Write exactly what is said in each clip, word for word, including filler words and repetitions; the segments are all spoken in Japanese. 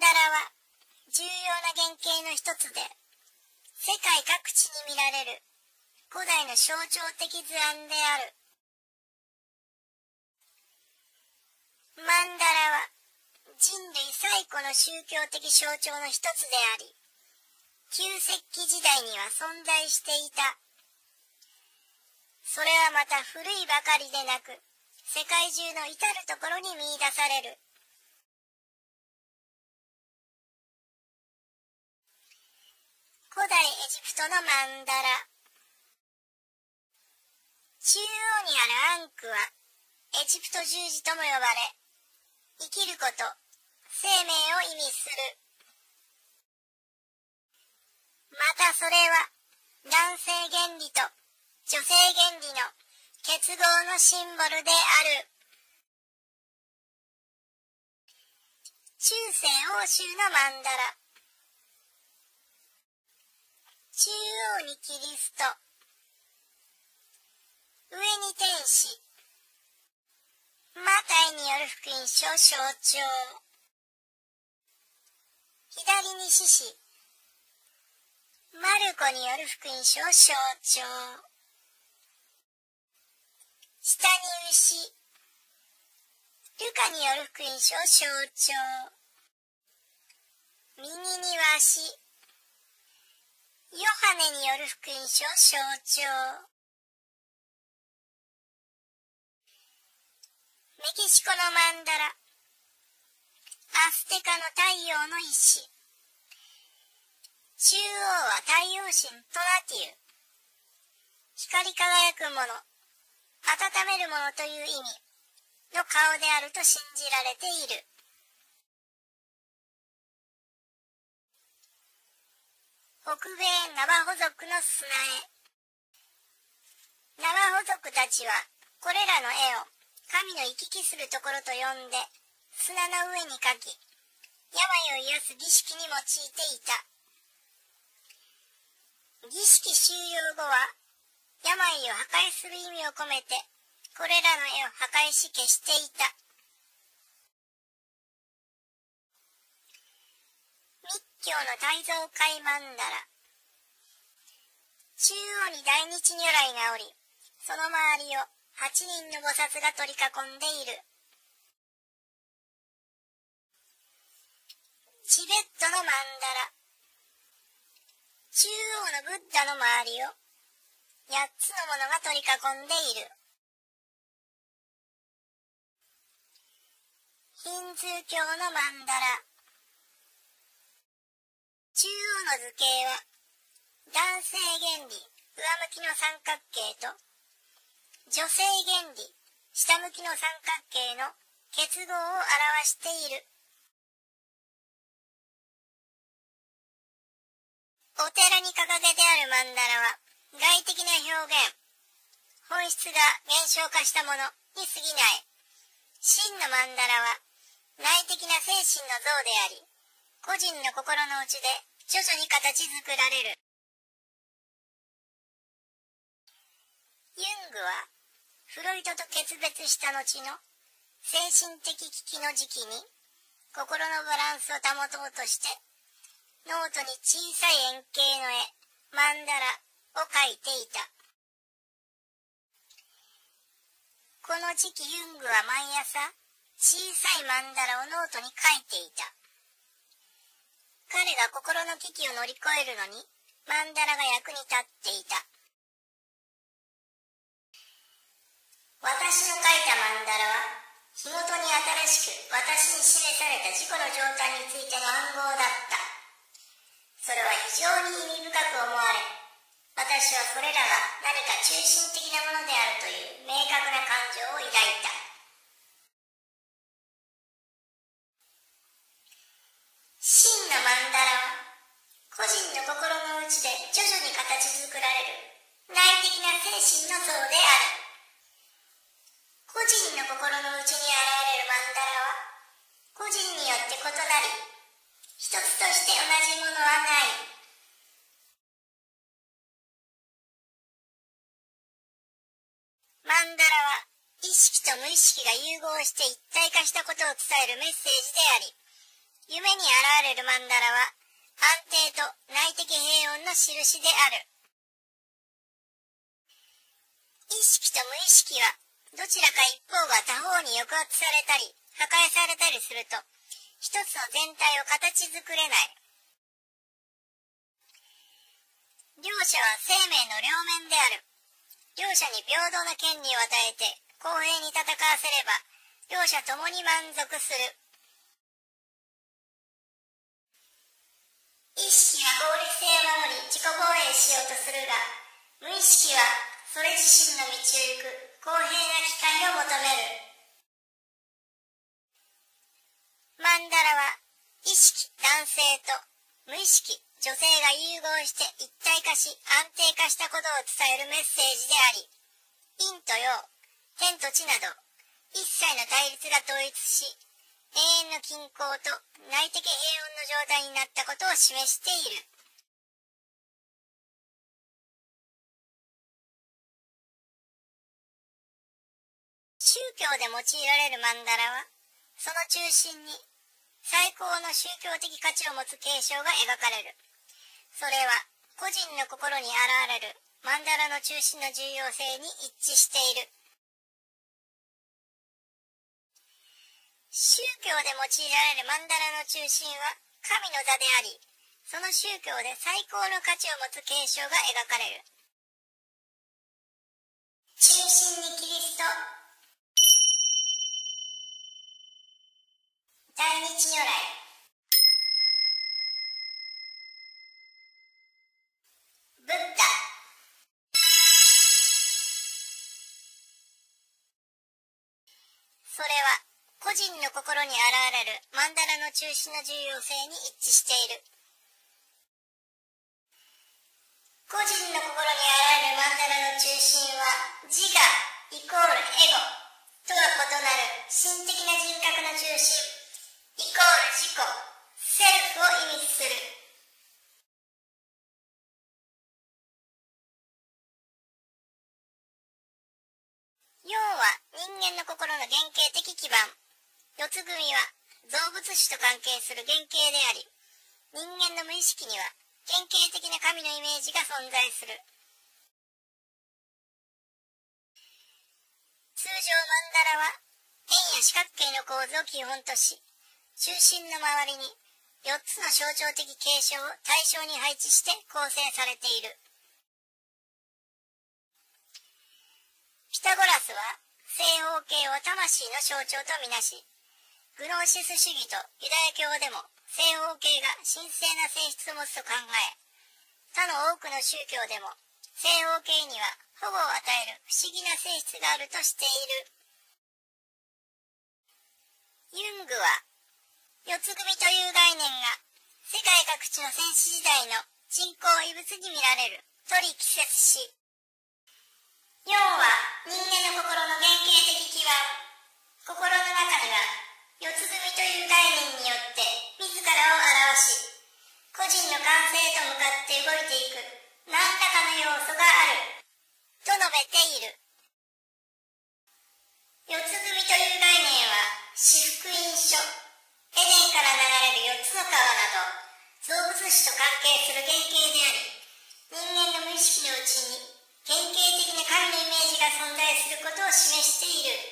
ダラは重要な原型の一つで、世界各地に見られる古代の象徴的図案である。マンダラは人類最古の宗教的象徴の一つであり、旧石器時代には存在していた。それはまた古いばかりでなく、世界中の至るところに見出される。古代エジプトのマンダラ。中央にあるアンクはエジプト十字とも呼ばれ、生きること、生命を意味する。またそれは男性原理と女性原理の結合のシンボルである。中世欧州のマンダラ。中央にキリスト、上に天使、マタイによる福音書象徴、左に獅子、マルコによる福音書象徴、下に牛、ルカによる福音書象徴、右にワシ、ヨハネによる福音書象徴、メキシコのマンダラ、アステカの太陽の石。中央は太陽神トナティウ。光り輝くもの、温めるものという意味の顔であると信じられている。北米ナバホ族の砂絵。ナバホ族たちはこれらの絵を神の行き来するところと呼んで砂の上に描き、病を癒す儀式に用いていた。儀式終了後は病を破壊する意味を込めてこれらの絵を破壊し消していた。密教の大蔵界マンダラ。中央に大日如来がおり、その周りを八人の菩薩が取り囲んでいる。チベットのマンダラ。中央のブッダの周りを八つのものが取り囲んでいる。ヒンズー教のマンダラ。中央の図形は男性原理上向きの三角形と女性原理下向きの三角形の結合を表している。お寺に掲げてあるマンダラは外的な表現、本質が現象化したものに過ぎない。真のマンダラは内的な精神の像であり、個人の心の内で徐々に形作られる。ユングはフロイトと決別した後の精神的危機の時期に心のバランスを保とうとしてノートに小さい円形の絵、マンダラを描いていた。この時期ユングは毎朝小さいマンダラをノートに書いていた。彼が心の危機を乗り越えるのにマンダラが役に立っていた。私の書いたマンダラは日ごとに新しく私に示された自己の状態についての暗号だった。それは非常に意味深く思われ、私はそれらが何か中心的なものであるという明確な感情を抱いた。真のマンダラは個人の心の内で徐々に形作られる内的な精神の像である。個人の心の内に現れるマンダラは個人によって異なり、一つとして同じものはない。マンダラは意識と無意識が融合して一体化したことを伝えるメッセージであり、 夢に現れる曼荼羅は安定と内的平穏の印である。意識と無意識はどちらか一方が他方に抑圧されたり破壊されたりすると一つの全体を形作れない。両者は生命の両面である。両者に平等な権利を与えて公平に戦わせれば両者ともに満足する。意識は合理性を守り自己防衛しようとするが、無意識はそれ自身の道を行く公平な機会を求める。曼荼羅は意識男性と無意識女性が融合して一体化し安定化したことを伝えるメッセージであり、陰と陽、天と地など一切の対立が統一し、永遠の均衡と内的平穏の状態になったことを示している。宗教で用いられる曼荼羅は、その中心に最高の宗教的価値を持つ継承が描かれる。それは個人の心に現れる曼荼羅の中心の重要性に一致している。宗教で用いられる曼荼羅の中心は神の座であり、その宗教で最高の価値を持つ継承が描かれる。中心にキリスト、大日如来、ブッダ、それは個人の心に現れる曼荼羅の中心の重要性に一致している。個人の心に現れる曼荼羅の中心は自我イコールエゴとは異なる心的な人格の中心イコール自己セルフを意味する。陽は人間の心の原型的基盤、四つ組は造物主と関係する原型であり、人間の無意識には典型的な神のイメージが存在する。通常曼荼羅は円や四角形の構図を基本とし、中心の周りによっつの象徴的継承を対象に配置して構成されている。ピタゴラスは正方形を魂の象徴とみなし、グノーシス主義とユダヤ教でも正方形が神聖な性質を持つと考え、他の多くの宗教でも正方形には保護を与える不思議な性質があるとしている。ユングは四つ組という概念が世界各地の戦士時代の人口異物に見られると力説し、陽は人間の心の原型的基盤、心の中には四つ組という概念によって自らを表し、個人の完成と向かって動いていく何らかの要素があると述べている。四つ組という概念は四福音書、エデンから流れる四つの川など造物主と関係する原型であり、人間の無意識のうちに典型的な神のイメージが存在することを示している。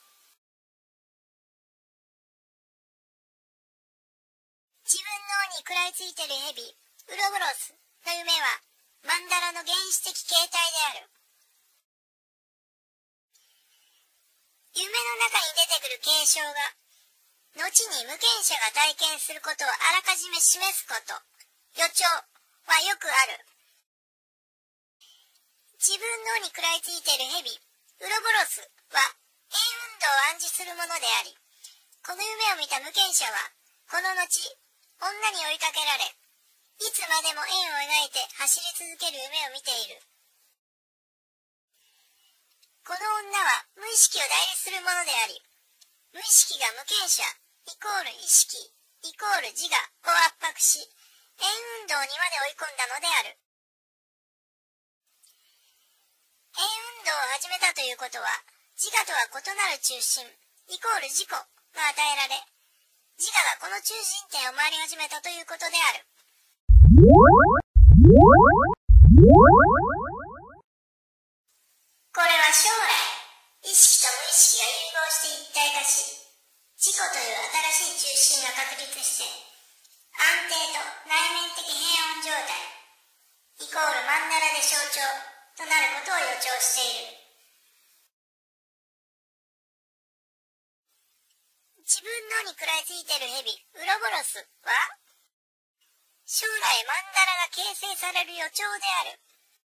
自分の尾に食らいついている蛇、ウロボロスの夢は曼荼羅の原始的形態である。夢の中に出てくる継承が後に無権者が体験することをあらかじめ示すこと、予兆はよくある。自分の尾に食らいついている蛇、ウロボロスは円運動を暗示するものであり、この夢を見た無権者はこの後女に追いかけられ、いつまでも円を描いて走り続ける夢を見ている。この女は無意識を代理するものであり、無意識が無権者イコール意識イコール自我を圧迫し、円運動にまで追い込んだのである。円運動を始めたということは、自我とは異なる中心イコール自己が与えられ、 自我がこの中心点を回り始めたということである。これは将来、意識と無意識が融合して一体化し、自己という新しい中心が確立して、安定と内面的平穏状態、イコール曼荼羅で象徴となることを予兆している。自分のに食らいついている蛇、ウロボロスは、将来曼荼羅が形成される予兆である。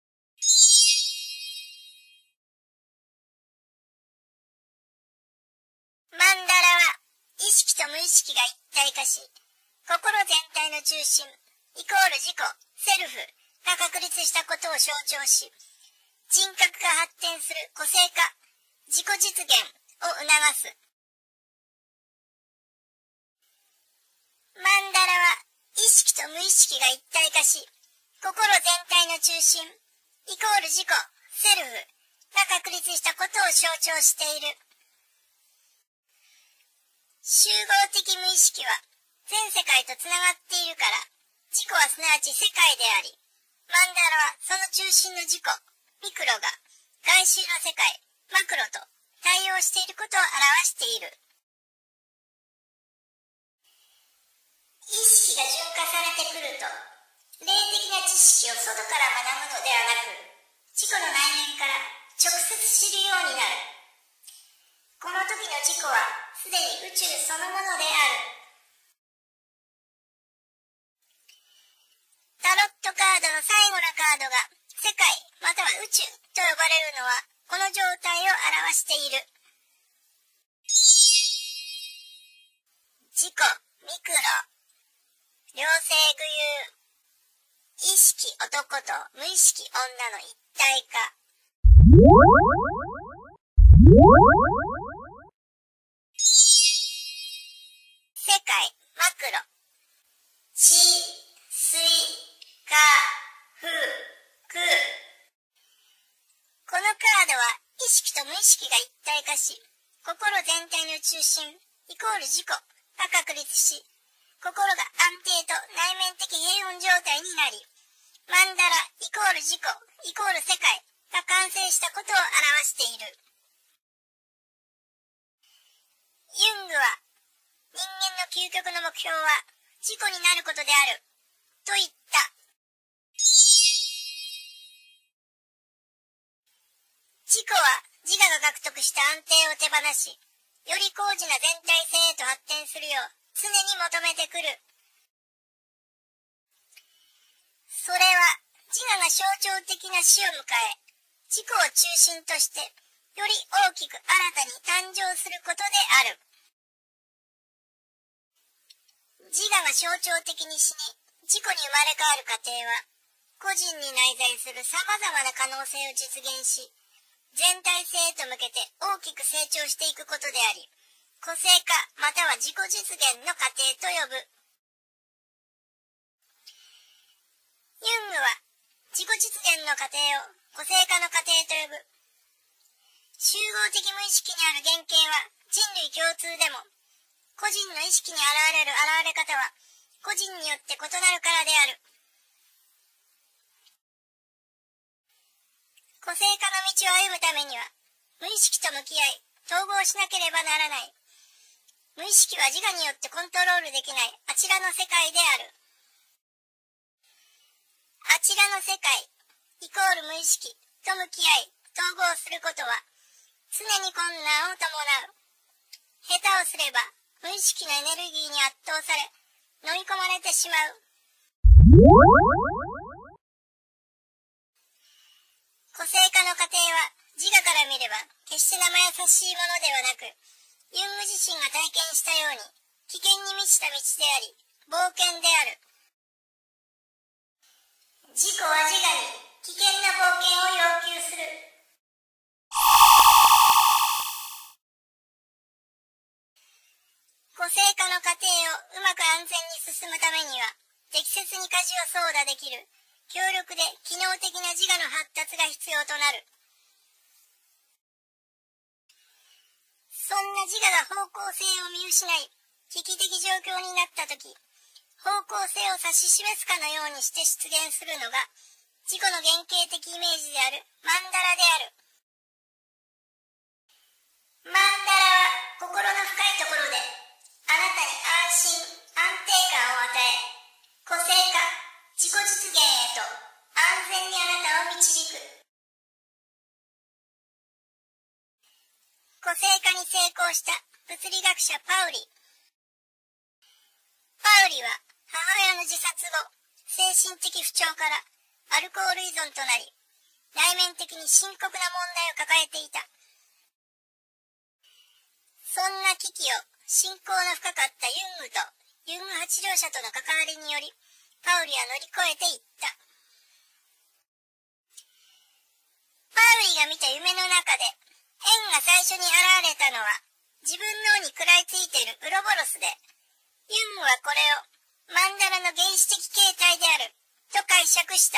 曼荼羅は、意識と無意識が一体化し、心全体の中心、イコール自己、セルフが確立したことを象徴し、人格が発展する個性化、自己実現を促す。曼荼羅は、意識と無意識が一体化し、心全体の中心、イコール自己、セルフが確立したことを象徴している。集合的無意識は全世界とつながっているから、自己はすなわち世界であり、曼荼羅はその中心の自己、ミクロが外周の世界、マクロと対応していることを表している。意識が純化されてくると、霊的な知識を外から学ぶのではなく、自己の内面から直接知るようになる。この時の自己はすでに宇宙そのものである。タロットカードの最後のカードが世界または宇宙と呼ばれるのはこの状態を表している。自己、ミクロ、両性具有、意識男と無意識女の一体化。世界、マクロ、地、水、火、風、空。このカードは意識と無意識が一体化し、心全体の中心、イコール自己が確立し、心が安定と内面的平穏状態になり、曼荼羅イコール自己イコール世界が完成したことを表している。ユングは、人間の究極の目標は自己になることであると言った。自己は自我が獲得した安定を手放し、より高次な全体性へと発展するよう常に求めてくる。それは自我が象徴的な死を迎え、自己を中心としてより大きく新たに誕生することである。自我が象徴的に死に、自己に生まれ変わる過程は、個人に内在する様々な可能性を実現し、全体性へと向けて大きく成長していくことであり、個性化または自己実現の過程と呼ぶ。ユングは自己実現の過程を個性化の過程と呼ぶ。集合的無意識にある原型は人類共通でも、個人の意識に現れる現れ方は個人によって異なるからである。個性化の道を歩むためには、無意識と向き合い、統合しなければならない。無意識は自我によってコントロールできないあちらの世界である。あちらの世界、イコール無意識と向き合い、統合することは、常に困難を伴う。下手をすれば、無意識のエネルギーに圧倒され、飲み込まれてしまう。個性化の過程は自我から見れば決して生優しいものではなく、ユング自身が体験したように危険に満ちた道であり、冒険である。自己は自我に危険な冒険を要求する。個性化の過程をうまく安全に進むためには、適切に舵を操舵できる強力で機能的な自我の発達が必要となる。そんな自我が方向性を見失い、 危機的状況になったとき、方向性を指し示すかのようにして出現するのが、自己の原型的イメージであるマンダラである。マンダラは心の深いところで、あなたに安心、安定感を与え、個性化、自己実現へと安全にあなたを導く。個性化に成功した物理学者パウリ。パウリは母親の自殺後、精神的不調からアルコール依存となり、内面的に深刻な問題を抱えていた。そんな危機を信仰の深かったユングとユング八郎者との関わりにより、パウリは乗り越えていった。パウリが見た夢の中で、円が最初に現れたのは、自分の尾に食らいついているウロボロスで、ユングはこれをマンダラの原始的形態であると解釈した。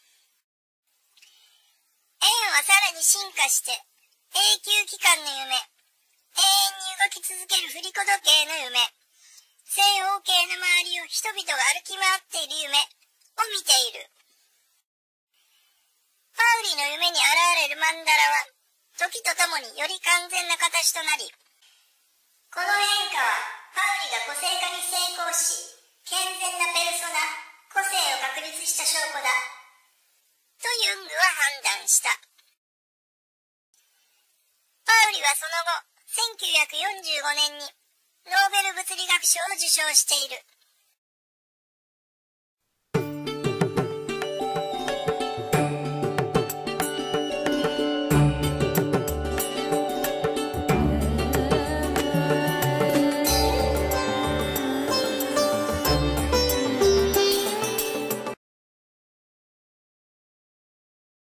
円はさらに進化して、永久期間の夢、永遠に動き続ける振り子時計の夢、正方形の周りを人々が歩き回っている夢を見ている。パウリの夢に現れるマンダラは、時とともにより完全な形となり、この変化はパウリが個性化に成功し、健全なペルソナ、個性を確立した証拠だ、とユングは判断した。パウリはその後、せんきゅうひゃくよんじゅうごねんにノーベル物理学賞を受賞している。